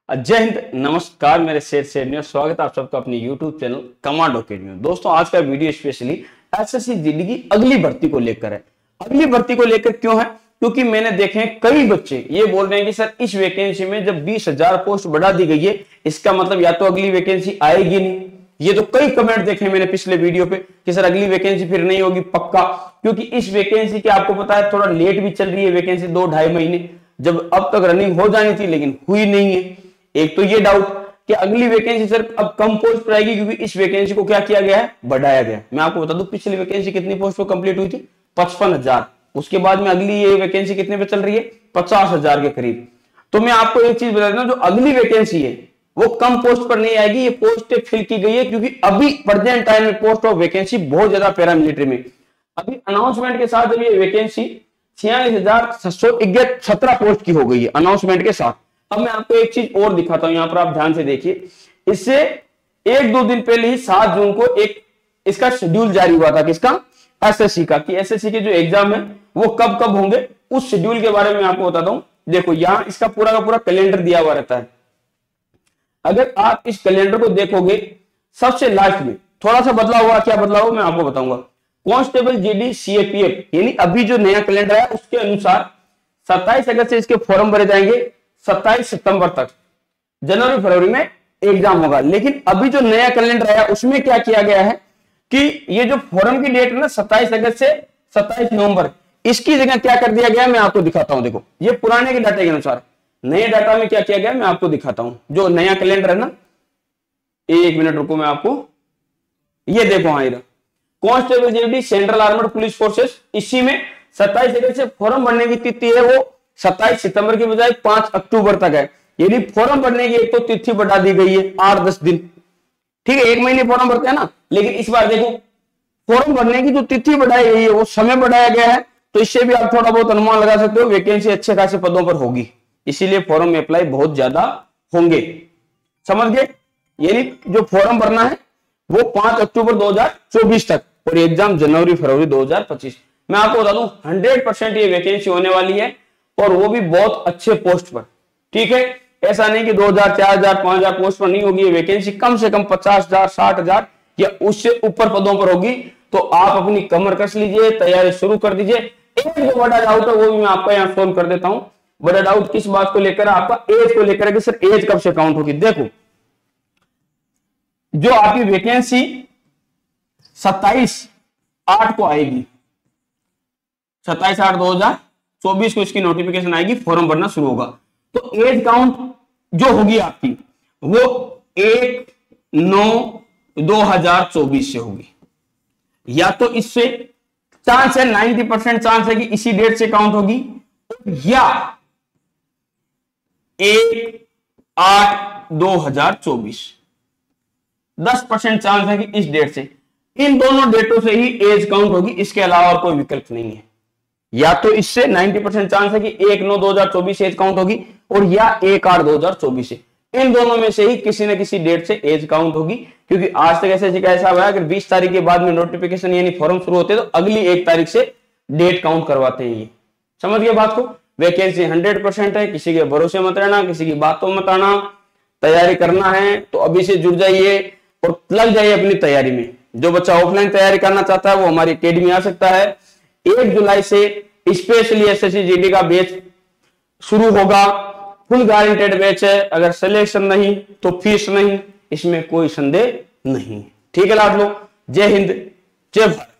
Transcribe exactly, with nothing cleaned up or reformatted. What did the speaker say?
जय हिंद, नमस्कार मेरे शेर शेरनियों, स्वागत है आप सबका अपने यूट्यूब चैनल कमांडो अकेडमी में। दोस्तों आज का वीडियो स्पेशली एसएससी जीडी की अगली भर्ती को लेकर है। अगली भर्ती को लेकर क्यों है? क्योंकि मैंने देखे कई बच्चे ये बोल रहे हैं कि सर इस वैकेंसी में जब बीस हजार पोस्ट बढ़ा दी गई है, इसका मतलब या तो अगली वैकेंसी आएगी नहीं। ये तो कई कमेंट देखे मैंने पिछले वीडियो पे कि सर अगली वैकेंसी फिर नहीं होगी पक्का, क्योंकि इस वैकेंसी के आपको पता है थोड़ा लेट भी चल रही है वैकेंसी, दो ढाई महीने जब अब तक रनिंग हो जानी थी लेकिन हुई नहीं है। एक तो ये डाउट कि अगली वैकेंसी सर अब कम पोस्ट पर आएगी, क्योंकि इस वैकेंसी को क्या किया गया है, बढ़ाया गया। मैं आपको बता दूं पिछली वैकेंसी कितनी पोस्ट पर कंप्लीट हुई थी, पचपन हजार। उसके बाद में अगली ये वैकेंसी कितने पे चल रही है, पचास हजार के करीब। तो मैं आपको एक चीज बता देता हूं, जो अगली वैकेंसी है वो कम पोस्ट पर नहीं आएगी, ये पोस्ट फिल की गई है क्योंकि अभी प्रेजेंट टाइम में पोस्ट ऑफ वैकेंसी बहुत ज्यादा पैरामिलिट्री में। अभी अनाउंसमेंट के साथ जब ये वैकेंसी छियालीस हजार सत्रह पोस्ट की हो गई है अनाउंसमेंट के साथ। अब मैं आपको एक चीज और दिखाता हूं, यहां पर आप ध्यान से देखिए। इससे एक दो दिन पहले ही सात जून को एक इसका शेड्यूल जारी हुआ था, किसका, एसएससी का, कि एसएससी के जो एग्जाम है वो कब कब होंगे, उस शेड्यूल के बारे में आपको बताता हूं। देखो यहां इसका पूरा का पूरा कैलेंडर दिया हुआ रहता है। अगर आप इस कैलेंडर को देखोगे सबसे लास्ट में थोड़ा सा बदलाव हुआ, क्या बदलाव हुआ मैं आपको बताऊंगा। कांस्टेबल जीडी सीएपीएफ यानी अभी जो नया कैलेंडर है उसके अनुसार सत्ताईस अगस्त से इसके फॉर्म भरे जाएंगे, सत्ताईस सितंबर तक जनवरी फरवरी में एग्जाम होगा। लेकिन अभी जो नया कैलेंडर है उसमें क्या किया गया है कि ये जो फॉर्म की डेट है ना सत्ताईस अगस्त से सत्ताईस नवंबर, इसकी जगह क्या कर दिया गया मैं आपको दिखाता हूं। देखो ये पुराने के डाटा के अनुसार, नए डाटा में क्या किया गया मैं आपको दिखाता हूं। जो नया कैलेंडर है ना, एक मिनट रुको मैं आपको, ये देखो हाँ constable GD central armed police forces, इसी में सत्ताईस अगस्त से फॉर्म भरने की तिथि है वो सत्ताईस सितंबर की बजाय पांच अक्टूबर तक है। यानी फॉर्म भरने की एक तो तिथि बढ़ा दी गई है आठ दस दिन, ठीक है, एक महीने फॉर्म भरते हैं ना, लेकिन इस बार देखो फॉर्म भरने की जो तिथि बढ़ाई गई है वो समय बढ़ाया गया है। तो इससे भी आप थोड़ा बहुत अनुमान लगा सकते हो वैकेंसी अच्छे खासे पदों पर होगी, इसीलिए फॉर्म में अप्लाई बहुत ज्यादा होंगे, समझ गए। यानी जो फॉर्म भरना है वो पांच अक्टूबर दो हजार चौबीस तक और एग्जाम जनवरी फरवरी दो हजार पच्चीस। मैं आपको बता दूं हंड्रेड परसेंट ये वैकेंसी होने वाली है और वो भी बहुत अच्छे पोस्ट पर, ठीक है। ऐसा नहीं कि दो हजार चार हजार पांच हजार पोस्ट पर नहीं होगी, ये वैकेंसी कम से कम पचास हजार साठ हजार या उससे ऊपर पदों पर होगी। तो आप अपनी कमर कस लीजिए, तैयारी शुरू कर दीजिए। एक जो बड़ा डाउट है वो भी मैं आपका यहाँ सोल्व कर देता हूं। बड़ा डाउट किस बात को लेकर, आपका एज को लेकर कि सर एज कब से काउंट होगी। देखो जो आपकी वैकेंसी सत्ताईस आठ को आएगी, सत्ताईस आठ दो हजार चौबीस को इसकी नोटिफिकेशन आएगी, फॉर्म भरना शुरू होगा। तो एज काउंट जो होगी आपकी वो एक नौ दो हजार चौबीस से होगी, या तो इससे चांस है नाइन्टी परसेंट चांस है कि इसी डेट से काउंट होगी, या एक आठ दो हजार चौबीस दस परसेंट चांस है कि इस डेट से। इन दोनों डेटों से ही एज काउंट होगी, इसके अलावा और कोई विकल्प नहीं है। या तो इससे नब्बे परसेंट चांस है कि एक नौ दो हजार चौबीस एज काउंट होगी, और या एक आठ दो हजार चौबीस से। इन दोनों में से ही किसी न किसी डेट से एज काउंट होगी, क्योंकि आज तक ऐसे ऐसा हुआ है अगर बीस तारीख के बाद में नोटिफिकेशन यानी फॉर्म शुरू होते हैं तो अगली एक तारीख से डेट काउंट करवाते हैं। ये समझ गए बात को। वैकेंसी हंड्रेड परसेंट है, किसी के भरोसे मत रहना, किसी की बातों मत आना। तैयारी करना है तो अभी से जुड़ जाइए और लग जाइए अपनी तैयारी में। जो बच्चा ऑफलाइन तैयारी करना चाहता है वो हमारी अकेडमी आ सकता है। एक जुलाई से स्पेशली एसएससी जीडी का बैच शुरू होगा, फुल गारंटेड बैच है। अगर सिलेक्शन नहीं तो फीस नहीं, इसमें कोई संदेह नहीं, ठीक है लाडलो। जय हिंद, जय भारत।